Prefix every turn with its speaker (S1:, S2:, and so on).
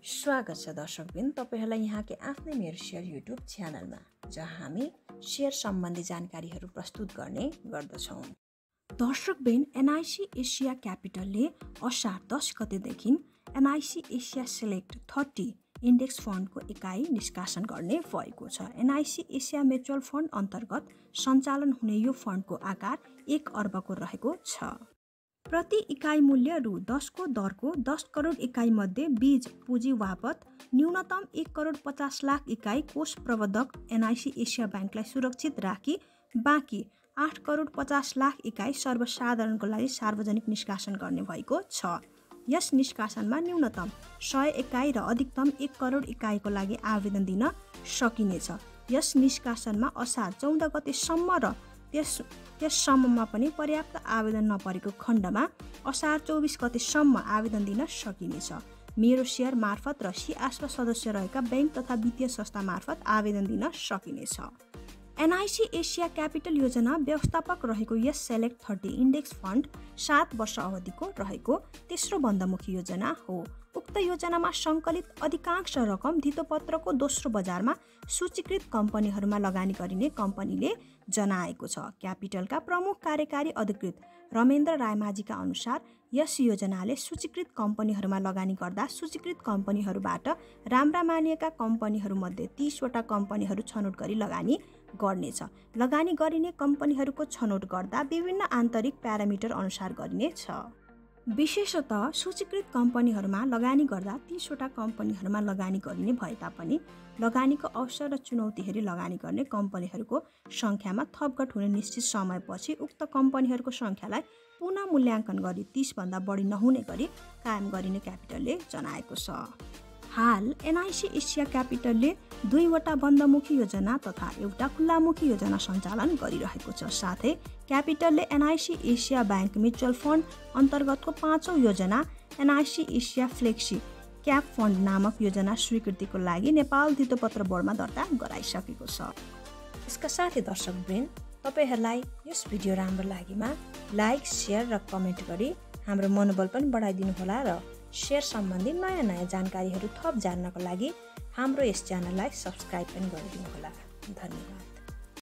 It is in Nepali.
S1: स्वागत छ दर्शकबिन तपाईहरुलाई यहाँकै आफ्नै मेरो शेयर युट्युब च्यानलमा जहाँ हामी शेयर सम्बन्धी जानकारीहरू प्रस्तुत गर्ने गर्दछौं। दर्शकबिन एनआईसी एशिया क्यापिटलले असार 10 गतेदेखि एनआईसी एशिया सेलेक्ट 30 इन्डेक्स फन्डको एकाइ निष्कासन गर्ने भएको छ। एनआईसी एशिया म्युचुअल फन्ड अन्तर्गत सञ्चालन हुने यो फन्डको आकार 1 अर्बको रहेको छ। प्रति इकाइ मूल्य रु 10 को दरको 10 करोड इकाइ मध्ये बीज पुँजी वापत न्यूनतम 1 करोड 50 लाख इकाइ कोष प्रबन्धक एनआईसी एशिया बैंकलाई सुरक्षित राखी बाँकी 8 करोड 50 लाख इकाइ सर्वसाधारणको लागि सार्वजनिक निष्कासन गर्ने भएको छ। यस निष्कासनमा न्यूनतम 100 इकाइ र अधिकतम 1 करोड इकाइको लागि आवेदन दिन सकिनेछ। यस निष्कासनमा असार 14 गतेसम्म र त्यससम्ममा पनि पर्याप्त आवेदन नपरेको खण्डमा असार 24 गतेसम्म आवेदन दिन सकिनेछ। मेरो शेयर मार्फत र सिआसमा सदस्य रहेका बैंक तथा वित्तीय संस्था मार्फत आवेदन दिन सकिनेछ। एनआईसी एशिया क्यापिटल योजना व्यवस्थापक रहेको यस सेलेक्ट 30 इन्डेक्स फन्ड 7 वर्ष अवधिको रहेको तेस्रो बन्दमुखी योजना हो। उक्त योजनामा सङ्कलित अधिकांश रकम धितोपत्रको दोस्रो बजारमा सूचीकृत कम्पनीहरूमा लगानी गरिने कम्पनीले जनाएको छ। क्यापिटलका प्रमुख कार्यकारी अधिकृत रमेन्द्र रायमाझीका अनुसार यस योजनाले सूचीकृत कम्पनीहरूमा लगानी गर्दा सूचीकृत कम्पनीहरूबाट राम्रा मानिएका कम्पनीहरूमध्ये 30 वटा कम्पनीहरू छनौट गरी लगानी गर्नेछ। लगानी गरिने कम्पनीहरूको छनौट गर्दा विभिन्न आन्तरिक प्यारामिटर अनुसार गरिनेछ। विशेषतः सूचीकृत कम्पनीहरूमा लगानी गर्दा 30 वटा कम्पनीहरूमा लगानी गरिने भए तापनि लगानीको अवसर र चुनौती हेरी लगानी गर्ने कम्पनीहरूको सङ्ख्यामा थपघट हुने निश्चित समयपछि उक्त कम्पनीहरूको सङ्ख्यालाई पुनः मूल्याङ्कन गरी 30 भन्दा बढी नहुने गरी कायम गरिने क्यापिटलले जनाएको छ। हाल एनआईसी एशिया क्यापिटलले 2 वटा बन्दमुखी योजना तथा एउटा खुल्लामुखी योजना सञ्चालन गरिरहेको छ। साथै क्यापिटलले NIC Asia bank mutual fund अन्तर्गतको 5औं योजना NIC Asia flexi cap fund नामक योजना स्वीकृतिको लागि नेपाल धितोपत्र बोर्डमा दर्ता गराइसकेको छ। यसका साथै दर्शकवृन्द तपाईहरुलाई यस भिडियो राम्रो लागेमा लाइक, शेयर र कमेन्ट गरी हाम्रो मनोबल पनि बढाइदिनु होला र शेयर सम्बन्धी नयाँ जानकारीहरू थप जान्नको लागि हाम्रो यस च्यानललाई सब्स्क्राइब पनि गरिदिनु होला। धन्यवाद।